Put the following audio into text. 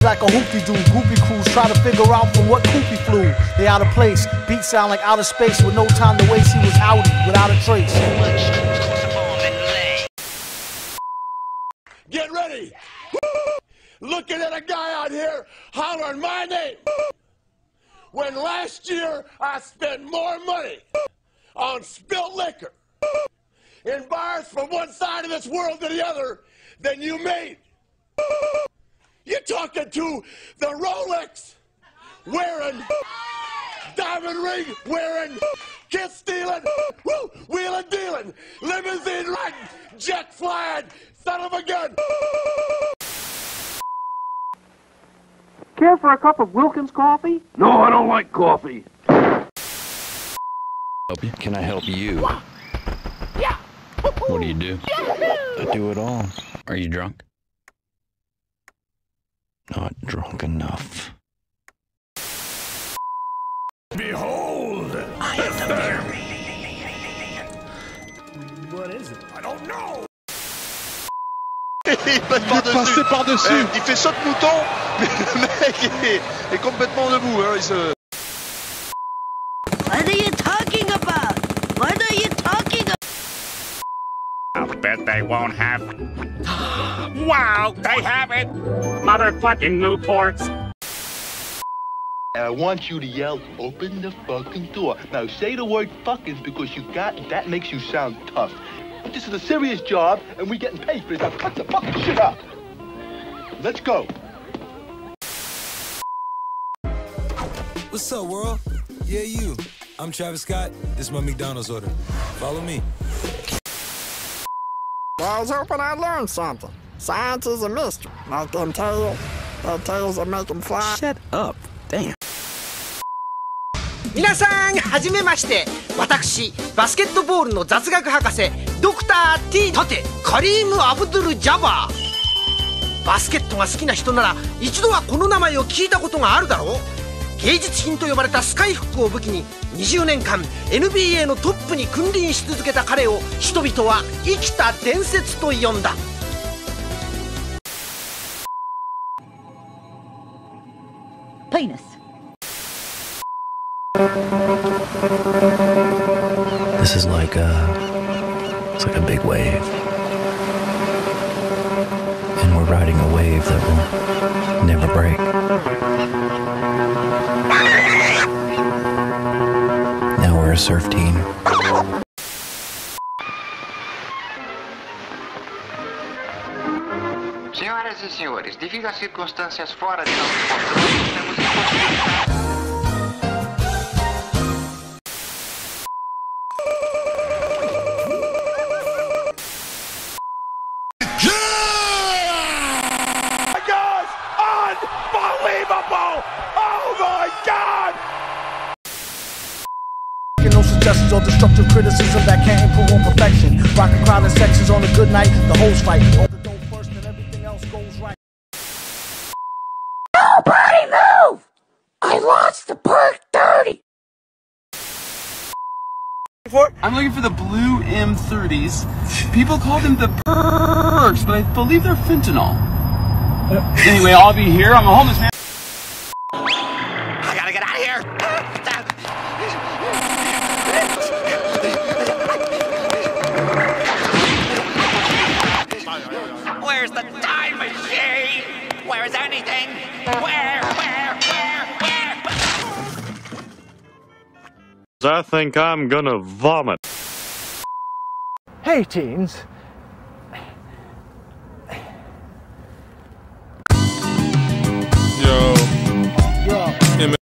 Like a hoopty-doo, groupie crews try to figure out from what coop he flew. They out of place, beats sound like outer space with no time to waste. He was outie without a trace. Get ready! Looking at a guy out here hollering my name. When last year I spent more money on spilt liquor in bars from one side of this world to the other than you made. You're talking to the Rolex wearing, diamond ring wearing, kiss stealing, wheeling dealing, limousine riding, jet flying, son of a gun. Care for a cup of Wilkins coffee? No, I don't like coffee. Can I help you? What do you do? I do it all. Are you drunk? Not drunk enough. Behold! I am the mirror. What is it? I don't know! Il passe par-dessus. Il fait saute mouton, mais le mec est complètement debout. Hein, il se... What are you talking about? What are you talking about? I'll bet they won't have... Wow, they have it! Motherfucking Newports! I want you to yell, open the fucking door. Now say the word fucking because that makes you sound tough. But this is a serious job and we're getting paid for it. Now cut the fucking shit out. Let's go. What's up, world? Yeah, you. I'm Travis Scott. This is my McDonald's order. Follow me. I was hoping I'd learn something. Science is a mystery. Like them tails. That tails that make them fly. Shut up. Damn. 皆さんはじめまして。私バスケットボールの雑学博士ドクター T 盾カリーム・アブドゥル・ジャバー。バスケットが好きな人なら一度はこの名前を聞いたことがあるだろう。芸術品と呼ばれたスカイフックを武器に20年間 NBA のトップに君臨し続けた彼を人々は生きた伝説と呼んだ。 Penis. This is like it's like a big wave. And we're riding a wave that will never break. Now we're a surf team. Senhoras e senhores, devido a circunstâncias fora de nosso controle, estamos impossibilitados. Unbelievable! Oh my God! No suggestions or destructive criticism that can't improve on perfection. Rockin' crowd in sections on a good night, the hoes fight. Hold the dope first and everything else goes right. Nobody move! I lost the Perk 30! I'm looking for the blue M30s. People call them the Percs, but I believe they're fentanyl. Anyway, I'll be here. I'm a homeless man. I gotta get out of here! Where's the time machine? Where's anything? Where? I think I'm gonna vomit. Hey, teens. Yo. Yo.